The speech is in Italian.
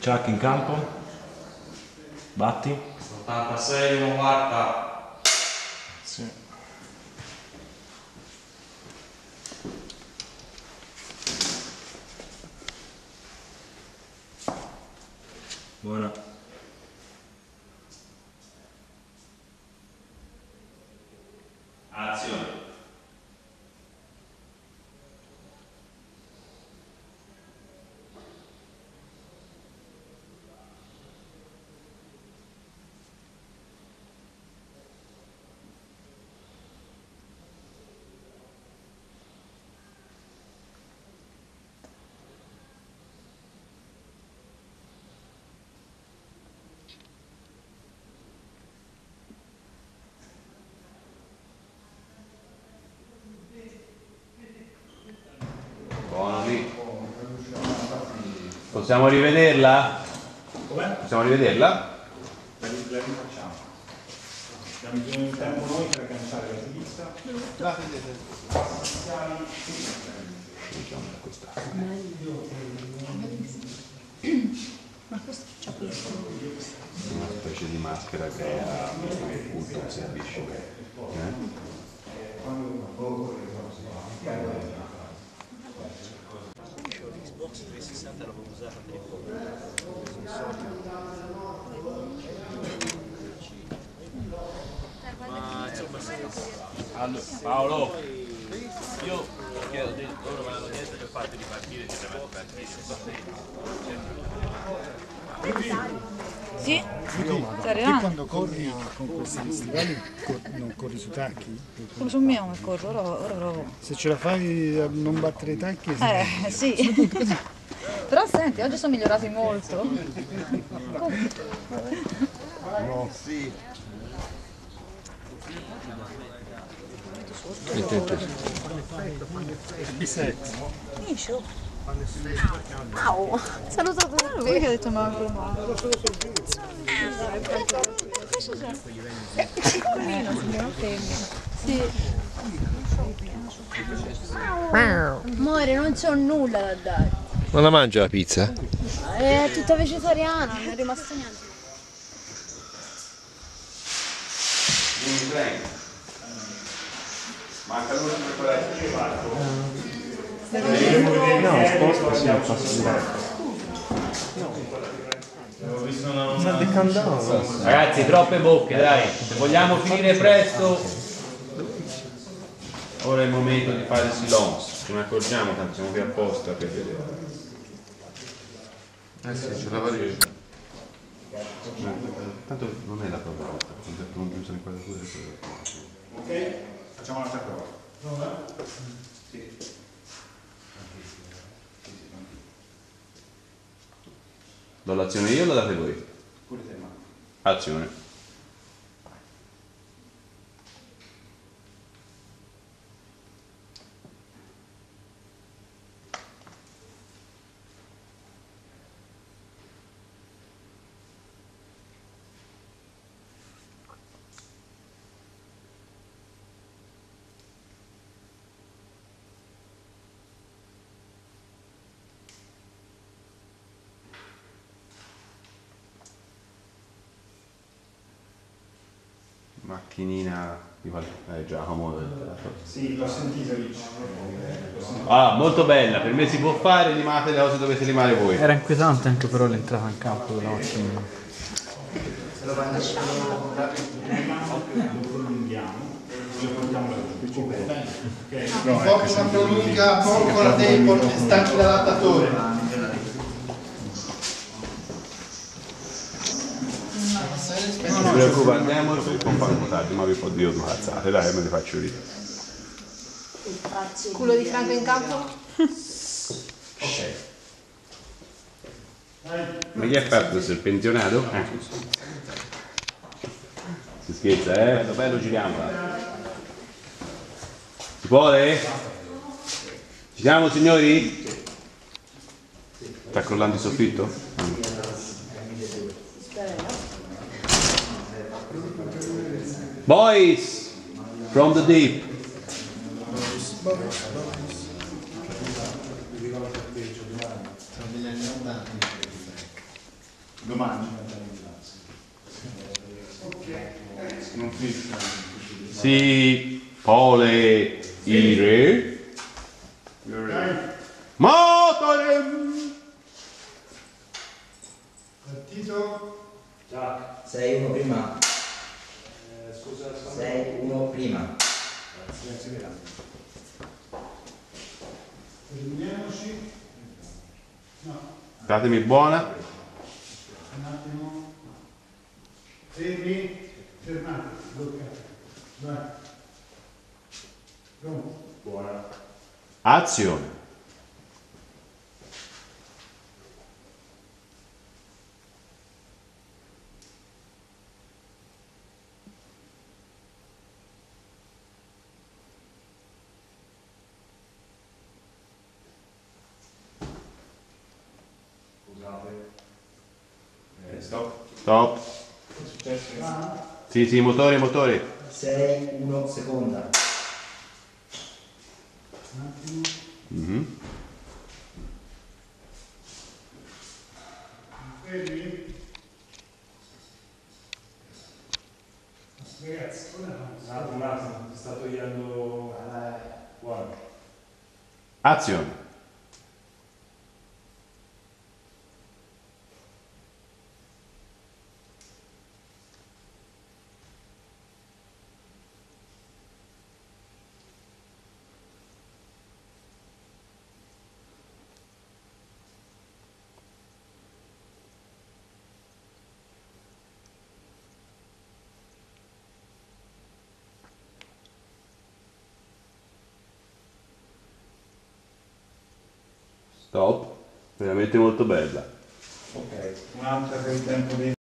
Chuck in campo. Batti. 86, 90. Sì. Buona. Azione. Buono lì. Possiamo rivederla? Com'è? Possiamo rivederla? La rifacciamo. Abbiamo bisogno di tempo noi per agganciare la giudizia. Ma questo c'ha questo. Una specie di maschera che ha il culto si avvicina. Xbox 360 l'avevo usata anche poco. Ma è abbastanza. Allora, Paolo, io chiedo, loro me l'hanno detto per farti ripartire, ti devono partire. Sì? Sta Te arrivando? quando corri con questi stivali non corri su tacchi? Come sono mio come corro, ora provo. Se ce la fai a non battere i tacchi? Sì. Però senti, oggi sono migliorati molto. No. B7. Finisce. Au! Saluto tutti. Perché hai detto Marco? Sì. Amore, non c'ho nulla da dare. Non la mangia la pizza? È tutta vegetariana, non è rimasto niente. Manca l'uno per quella. No, sposta sì, passo diretto. Sta decandando. Ragazzi, troppe bocche, dai. Se vogliamo finire presto, ora è il momento di fare il silence. Ce ne accorgiamo, tanto siamo qui apposta per vedere. Sì, ce la vale. Tanto non è la prova volta, non chiuso in quella cosa. Ok? Facciamo un'altra prova. Prova? Sì. Do l'azione io o la date voi? Pure te, ma. Azione. Macchinina di Giacomo. Sì, l'ho sentito lì. Ah, molto bella, per me si può fare, limate le cose dovete limare voi. Era inquietante anche però l'entrata in campo della macchina. Se lo prolunghiamo, lo portiamo là. No, porta una prolunga poco la tempo, stanchi l'adattatore. Non si preoccupa, andiamo sul compagno, ma vi può dire due cazzate, dai, me le faccio io. Culo di Franco in campo? Ok. Ma chi ha fatto questo, il pensionato? Si scherza, bello, bello, giriamola. Si può? Ci siamo, signori? Sta crollando il soffitto? Boys from the deep. Domani ci mettiamo in classe. Non finisce. Si pole ire. Motore! Partito. 6-1 prima. Scusa, 6-1 prima. Fermiamoci. No, Datemi buona. un attimo. Fermi. Fermate. Bloccate. Vai. Pronto. buona. Azione. Scusate. Stop. Stop. Che è successo? Sì, motori. 6-1 seconda. Un attimo. Mhm. Fermi. Ragazzi, Un attimo, ti sta togliendo. Guarda. Azione. Stop. Veramente molto bella. Ok, un'altra per il tempo di